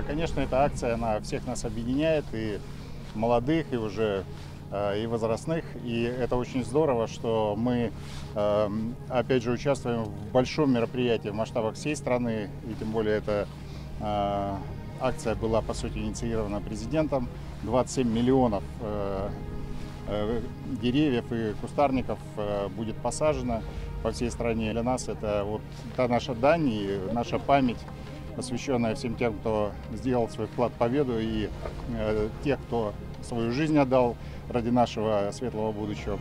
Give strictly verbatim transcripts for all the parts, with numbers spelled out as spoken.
конечно, эта акция, она всех нас объединяет, и молодых, и уже э, и возрастных. И это очень здорово, что мы, э, опять же, участвуем в большом мероприятии в масштабах всей страны, и тем более эта э, акция была, по сути, инициирована президентом. двадцать семь миллионов э, э, деревьев и кустарников э, будет посажено по всей стране. Для нас это вот та наша дань и наша память, посвященная всем тем, кто сделал свой вклад в победу, и э, тех, кто свою жизнь отдал ради нашего светлого будущего.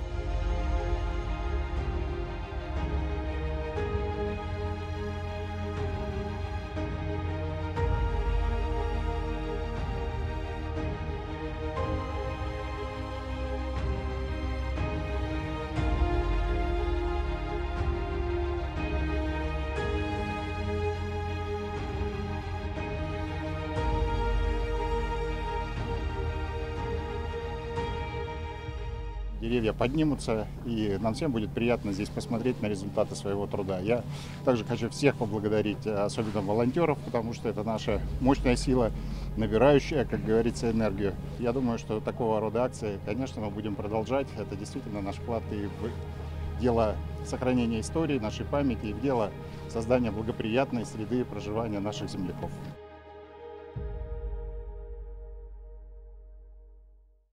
Деревья поднимутся, и нам всем будет приятно здесь посмотреть на результаты своего труда. Я также хочу всех поблагодарить, особенно волонтеров, потому что это наша мощная сила, набирающая, как говорится, энергию. Я думаю, что такого рода акции, конечно, мы будем продолжать. Это действительно наш вклад и в дело сохранения истории, нашей памяти, и в дело создания благоприятной среды проживания наших земляков.